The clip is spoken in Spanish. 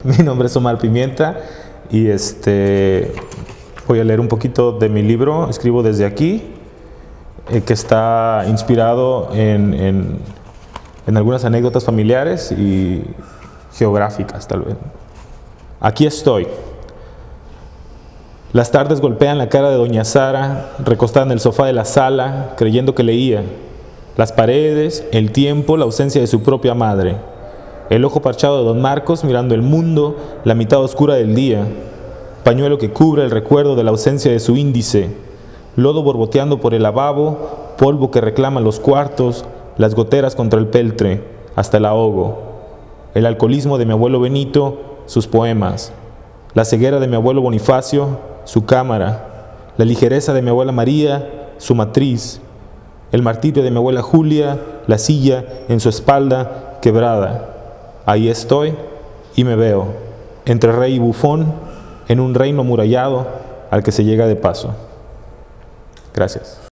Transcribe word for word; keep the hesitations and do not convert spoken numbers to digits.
Mi nombre es Omar Pimienta y este, voy a leer un poquito de mi libro, Escribo desde aquí, eh, que está inspirado en, en, en algunas anécdotas familiares y geográficas, tal vez. Aquí estoy. Las tardes golpean la cara de doña Sara, recostada en el sofá de la sala, creyendo que leía. Las paredes, el tiempo, la ausencia de su propia madre. El ojo parchado de don Marcos mirando el mundo, la mitad oscura del día. Pañuelo que cubre el recuerdo de la ausencia de su índice. Lodo borboteando por el lavabo, polvo que reclama los cuartos, las goteras contra el peltre, hasta el ahogo. El alcoholismo de mi abuelo Benito, sus poemas. La ceguera de mi abuelo Bonifacio, su cámara. La ligereza de mi abuela María, su matriz. El martirio de mi abuela Julia, la silla en su espalda quebrada. Ahí estoy y me veo, entre rey y bufón, en un reino amurallado al que se llega de paso. Gracias.